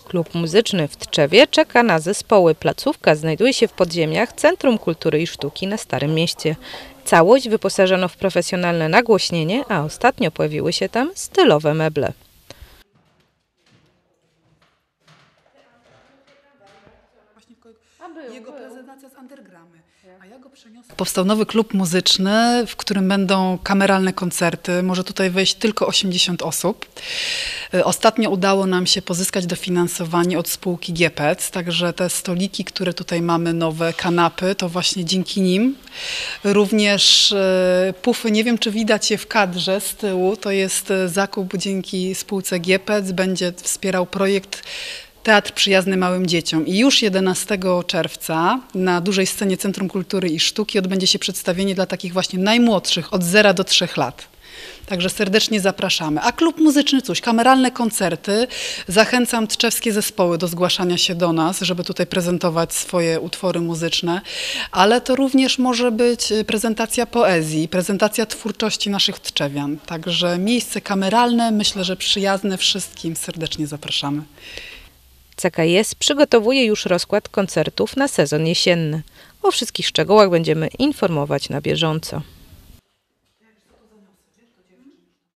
Klub muzyczny w Tczewie czeka na zespoły. Placówka znajduje się w podziemiach Centrum Kultury i Sztuki na Starym Mieście. Całość wyposażono w profesjonalne nagłośnienie, a ostatnio pojawiły się tam stylowe meble. Jego prezentacja z Undergramy. Powstał nowy klub muzyczny, w którym będą kameralne koncerty. Może tutaj wejść tylko 80 osób. Ostatnio udało nam się pozyskać dofinansowanie od spółki GPEC, także te stoliki, które tutaj mamy, nowe kanapy, to właśnie dzięki nim. Również pufy, nie wiem czy widać je w kadrze z tyłu, to jest zakup dzięki spółce GPEC, będzie wspierał projekt Teatr Przyjazny Małym Dzieciom. I już 11 czerwca na dużej scenie Centrum Kultury i Sztuki odbędzie się przedstawienie dla takich właśnie najmłodszych, od 0 do 3 lat. Także serdecznie zapraszamy. A klub muzyczny, cóż, kameralne koncerty. Zachęcam tczewskie zespoły do zgłaszania się do nas, żeby tutaj prezentować swoje utwory muzyczne. Ale to również może być prezentacja poezji, prezentacja twórczości naszych tczewian. Także miejsce kameralne, myślę, że przyjazne wszystkim. Serdecznie zapraszamy. CKS przygotowuje już rozkład koncertów na sezon jesienny. O wszystkich szczegółach będziemy informować na bieżąco.